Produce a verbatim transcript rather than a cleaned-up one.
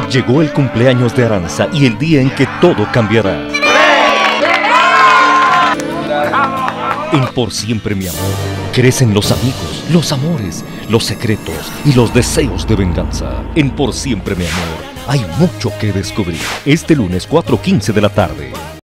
Llegó el cumpleaños de Aranza y el día en que todo cambiará. En Por Siempre Mi Amor crecen los amigos, los amores, los secretos y los deseos de venganza. En Por Siempre Mi Amor hay mucho que descubrir. Este lunes cuatro quince de la tarde.